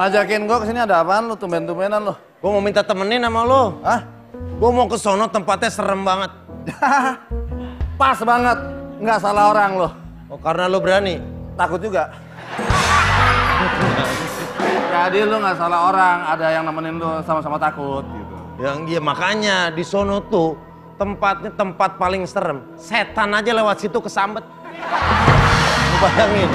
Ngajakin gua kesini ada apaan lu, tumben-tumbenan lu? Gua mau minta temenin sama lu. Hah? Gua mau ke sono, tempatnya serem banget. Pas banget, nggak salah orang lu. Oh, karena lu berani? Takut juga. Jadi lu nggak salah orang, ada yang nemenin lu sama-sama takut gitu. Yang iya makanya di sono tuh tempatnya tempat paling serem. Setan aja lewat situ kesambet. Lu bayangin.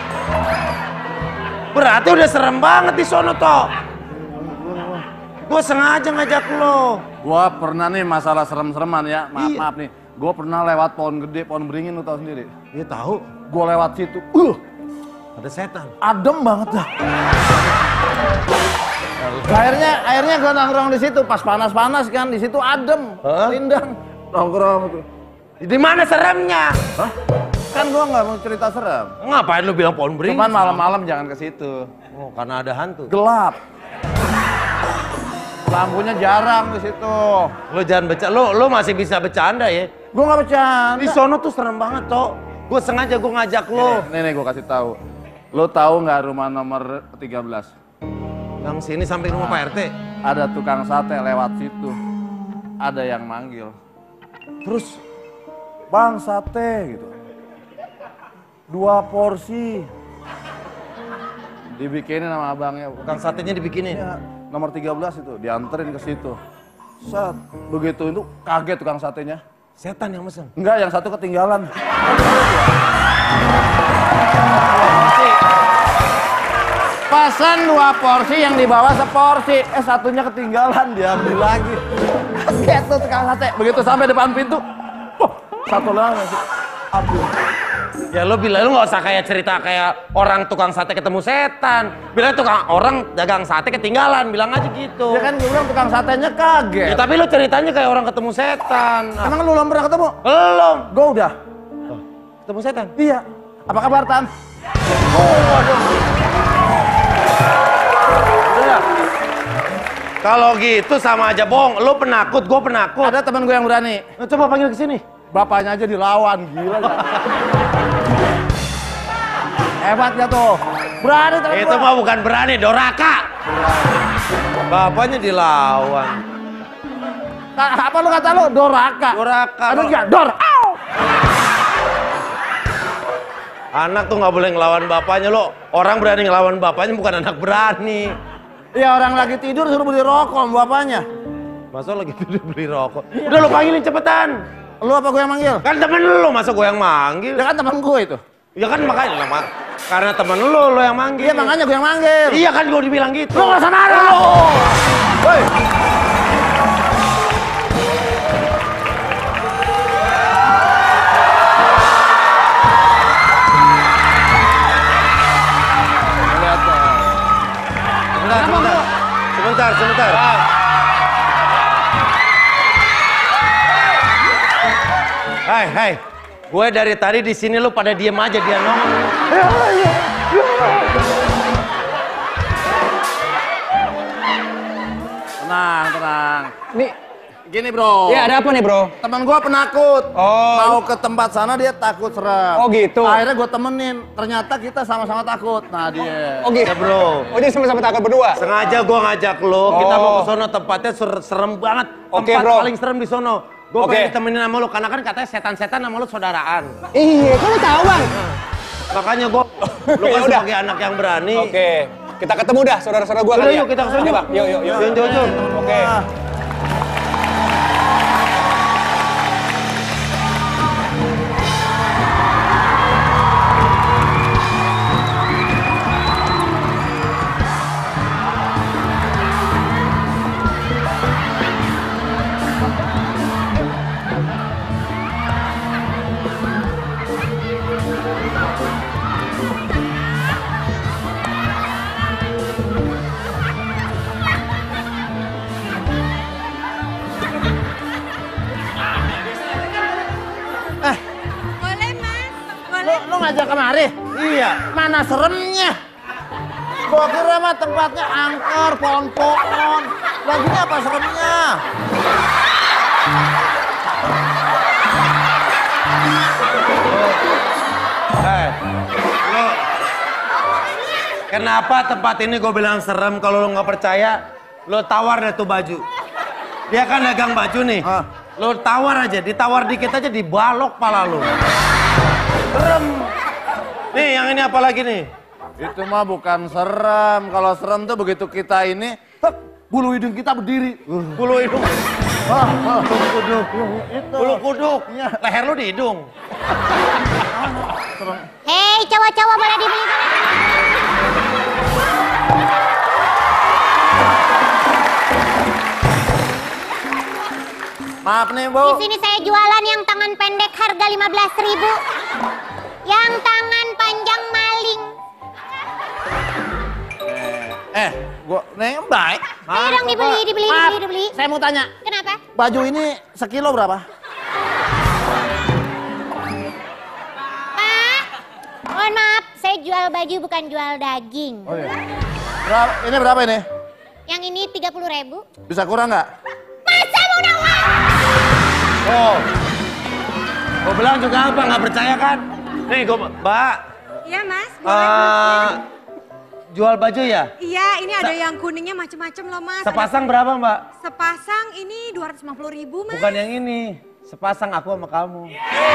Berarti udah serem banget di sono toh. Gue sengaja ngajak lo. Gua pernah nih masalah serem-sereman ya, Iya. maaf nih. Gua pernah lewat pohon gede, pohon beringin lu tau sendiri. Iya tahu. Gua lewat situ, Ada setan. adem banget dah. Akhirnya gua nongkrong di situ, pas panas-panas kan, di situ adem, rindang, nongkrong tuh. Di mana seremnya? Hah? Kan gua nggak mau cerita serem. Ngapain lu bilang pohon beringin? Cuman malam-malam jangan ke situ. Oh, karena ada hantu. Gelap. Lampunya jarang di situ. Lu jangan lu masih bisa bercanda ya. Gua nggak bercanda. Di sono tuh serem banget toh. Gue sengaja gue ngajak lo. Nih gua kasih tahu. Lo tahu nggak rumah nomor 13? Yang sini samping rumah Pak RT. Ada tukang sate lewat situ. Ada yang manggil. Terus Bang sate gitu. 2 porsi. Dibikinin sama abangnya. tukang satenya dibikinin. Ya, nomor 13 itu dianterin ke situ. Set, begitu itu kaget tukang satenya. Setan yang mesen. Enggak, yang satu ketinggalan. Pesan 2 porsi yang dibawa seporsi. Satunya ketinggalan, diambil lagi. Kaget tuh tukang sate. Begitu sampai depan pintu, satu lagi. Aduh. Ya lo bilang lo nggak usah kayak cerita kayak orang tukang sate ketemu setan. Bilang orang dagang sate ketinggalan, bilang aja gitu. Ya kan gue bilang tukang satenya kaget. Ya, tapi lo ceritanya kayak orang ketemu setan. Emang lu belum pernah ketemu? Belum. Gue udah. Ketemu setan? Iya. Apa kabar Tan? Udah. Kalau gitu sama aja bohong. Lo penakut, gue penakut. Ada teman gue yang berani. Nah, coba panggil ke sini. Bapaknya aja dilawan, gila gak? Hebat gak tuh? Berani teman Itu mah bukan berani, doraka. Bapaknya dilawan. Apa lu kata lu? Doraka. Doraka. Ada gak? Dor. Au! Anak tuh nggak boleh ngelawan bapaknya lo. Orang berani ngelawan bapaknya bukan anak berani. Ya orang lagi tidur suruh beli rokok sama bapaknya. Masa lagi tidur beli rokok? Udah lo panggilin cepetan. Lu apa gue yang manggil? Kan temen lo, masa gue yang manggil? Ya kan temen gue itu. Ya kan makanya lah, karena temen lo yang manggil. Iya makanya gue yang manggil. Iya kan gue dibilang gitu. Lu nggak marah lo. Woi. Sebentar. Hai. Gue dari tadi di sini lu pada diem aja dia nongol. Tenang. Nih, Gini bro. ya ada apa nih bro? Teman gue penakut. Oh. Mau ke tempat sana dia takut serem. Oh gitu. Akhirnya gue temenin. Ternyata kita sama-sama takut. Nah dia. Oh gitu. Ya bro. Oh jadi sama-sama takut berdua? Sengaja gue ngajak lo, kita mau ke sono, tempatnya serem banget. Oke, Tempat bro. paling serem di sono. Gue Oke. pengen ditemenin sama lo, karena kan katanya setan-setan sama lo saudaraan. Iya, kok lu tahu bang? Makanya gue, lo Ya kan udah. sebagai anak yang berani. Oke, kita ketemu dah saudara-saudara gua Udah kali ya. yuk kita kesana Ayo, bang, yuk. Yuk, jauh. Oke. Boleh mas, boleh. Lu ngajak kemari? Iya. Mana seremnya? Gua kira mah tempatnya angker, pohon-pohon. Laginya apa seremnya? Kenapa tempat ini gue bilang serem? Kalau lo nggak percaya, lo tawar deh tuh baju. Dia kan dagang baju nih. Lo tawar aja, ditawar dikit aja dibalok pala lo. Serem. Nih yang ini apa lagi nih? Itu mah bukan serem. Kalau serem tuh begitu kita ini, bulu hidung kita berdiri. Bulu hidung. Bulu kuduk. Itu. Bulu kuduk. Leher lo di hidung. Hei, cowok-cowok boleh dibeli, boleh dibeli. Maaf nih, Di Bu. sini saya jualan yang tangan pendek harga 15.000. Yang tangan panjang maling. Gua neng baik. Ayo dong dibeli, dibeli, Maaf, dibeli, dibeli. saya mau tanya. Kenapa? Baju ini sekilo berapa? Pak, mohon maaf, saya jual baju bukan jual daging. Oh iya. Ini berapa ini? Yang ini 30.000. Bisa kurang nggak? Masa mau nawar? Oh. Gue bilang juga apa, nggak percaya kan? Nih gue, Mbak. Iya mas, boleh. Jual baju ya? Iya, ini ada yang kuningnya macem-macem loh mas. Sepasang berapa Mbak? Sepasang ini 250.000 mas. Bukan yang ini. Sepasang aku sama kamu.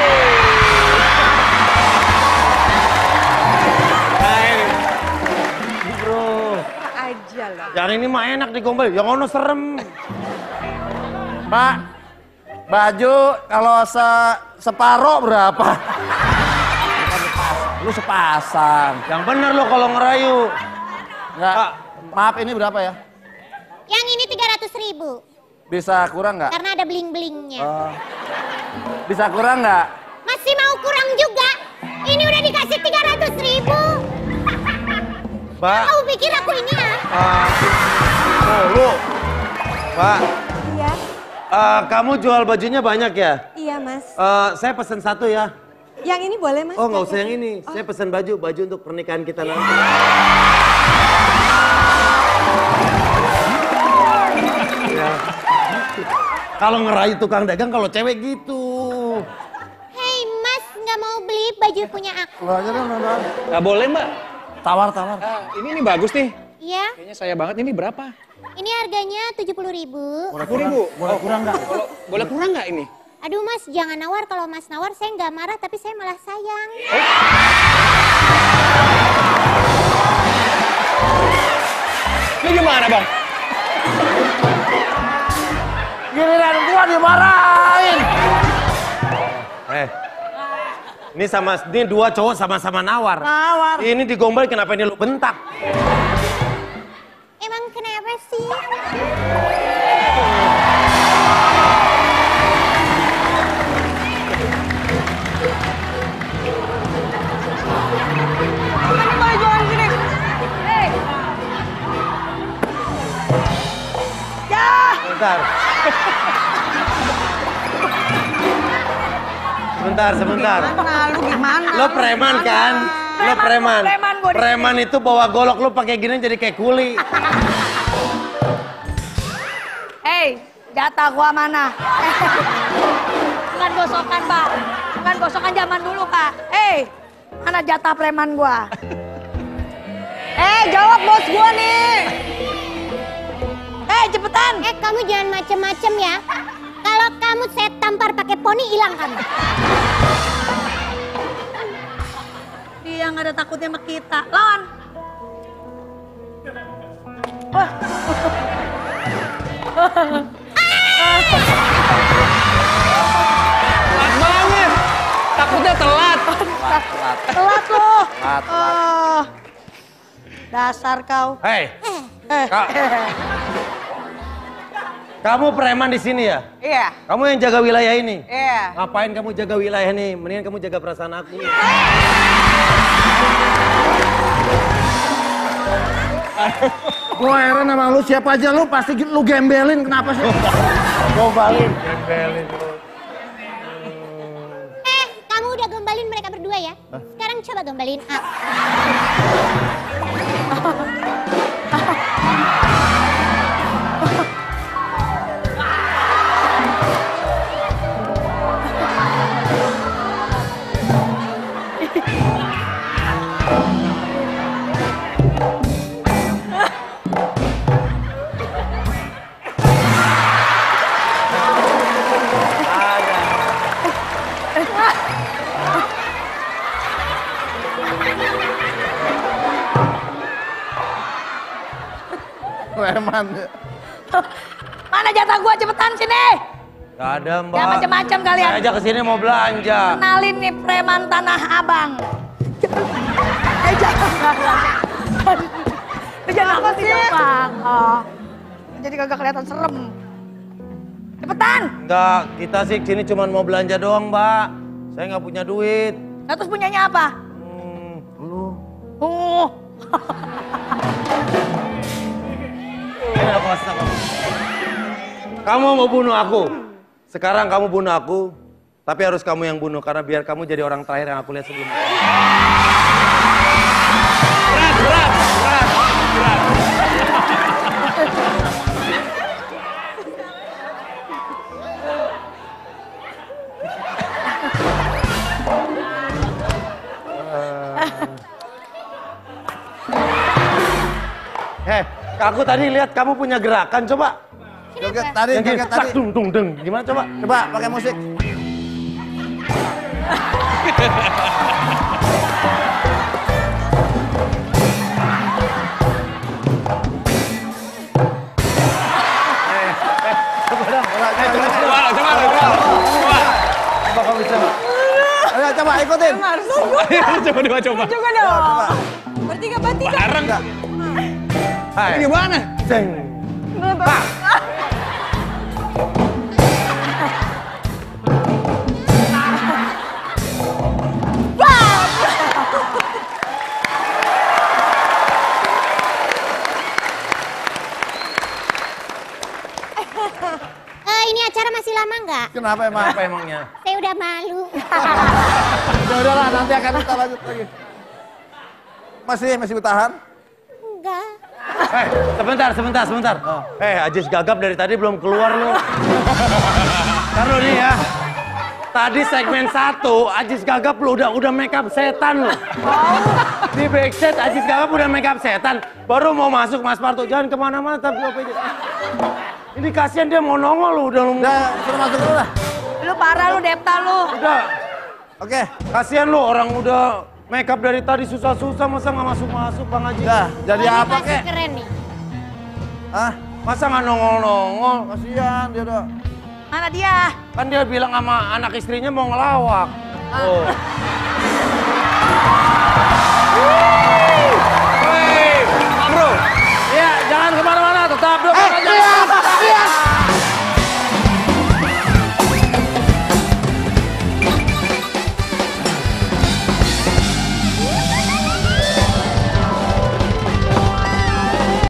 Bro. Aja loh. Yang ini mah enak digombal, yang ono serem. Pak, baju kalau separuh berapa? Bukan sepasang, lu sepasang. Yang bener lo kalau ngerayu. Nggak, maaf ini berapa ya? Yang ini 300.000. Bisa kurang nggak? Karena ada bling-blingnya. Bisa kurang nggak? Masih mau kurang juga? Ini udah dikasih 300.000. Mbak. Kamu pikir aku ini ya? Oh lu. Mbak, Iya, kamu jual bajunya banyak ya? iya mas. Saya pesen satu ya. Yang ini boleh mas? Oh nggak usah yang ini, saya pesen baju untuk pernikahan kita nanti. Ya. Kalau ngerayu tukang dagang, kalau cewek gitu. Hei mas, nggak mau beli baju punya aku? Lu aja dong, nonton. Nggak boleh mbak. Tawar. Ini bagus nih. Iya, Kayaknya saya banget. Ini berapa? ini harganya 70.000. 10.000. Boleh kurang nggak? Boleh kurang nggak ini? Aduh mas, jangan nawar. Kalau mas nawar saya nggak marah, tapi saya malah sayang. Ini gimana bang? Giliran gua dimarahin. Ini dua cowok sama-sama nawar. Nawar. Ini digombal kenapa ini lu bentak? Emang kenapa sih? Sebentar. Sebentar. Lu gimana? Lo preman kan? Lo preman. Preman itu bawa golok lo pakai gini jadi kayak kuli. Hei, jatah gua mana? Bukan gosokan pak, bukan gosokan zaman dulu pak. Hei, mana jatah preman gua? Jawab bos gua nih. Cepetan. Kamu jangan macem-macem ya. Kalau kamu saya tampar pakai poni, hilang kamu. Dia nggak ada takutnya sama kita. Lawan. Telat banget. Takutnya telat. Telat lo. Telat. Dasar kau. Hei, kamu preman di sini ya? Iya. Kamu yang jaga wilayah ini? Iya. Ngapain kamu jaga wilayah ini? Mendingan kamu jaga perasaan aku. Gua heran sama lu, siapa aja lu pasti lu gembelin, kenapa sih? Gombalin. Kamu udah gombalin mereka berdua ya? Sekarang coba gombalin aku. preman. Mana jatah gua cepetan sini. Gak ada mbak. Ya macam-macam kalian. Saya aja kesini mau belanja. Kenalin nih preman Tanah Abang. Jangan apa sih? Oh. Jadi kagak kelihatan serem. Cepetan. Enggak, kita sih sini cuma mau belanja doang mbak. Saya nggak punya duit. Nah, terus punyanya apa? Lu. Oh. Ini apa kamu? Kamu mau bunuh aku. Sekarang kamu bunuh aku. Tapi harus kamu yang bunuh karena biar kamu jadi orang terakhir yang aku lihat sebelumnya. Berat. Aku tadi lihat kamu punya gerakan, coba. Joget tadi, Yang gini, joget tadi. tak dung dung deng. Gimana coba? Coba pakai musik. Coba. Ayo coba ikutin. Coba. Juga dong. Bertiga. Bareng. Hai. Ini gimana? Deng. Pak. Ini acara masih lama nggak? Kenapa emang? Apa emangnya? Saya udah malu. Ya udahlah, nanti akan kita lanjut lagi. Masih bertahan? Enggak. Sebentar. Ajis Gagap dari tadi belum keluar lu. Ntar lu nih ya. Tadi segmen 1, Ajis Gagap lu udah make up setan lu. Di backstage Ajis Gagap udah make up setan. Baru mau masuk Mas Parto, jangan kemana-mana tapi apa aja. Ini kasihan dia mau nongol lu udah. Udah, suruh masuk dulu lah. Lu parah lu, Depta lu. Udah. Oke. Kasihan lu orang udah make up dari tadi susah-susah masa nggak masuk-masuk Bang Haji. Udah, jadi Ini apa masih kek? keren nih. Hah? Masa nggak nongol-nongol? Kasihan dia udah. Mana dia? Kan dia bilang sama anak istrinya mau ngelawak. Oh.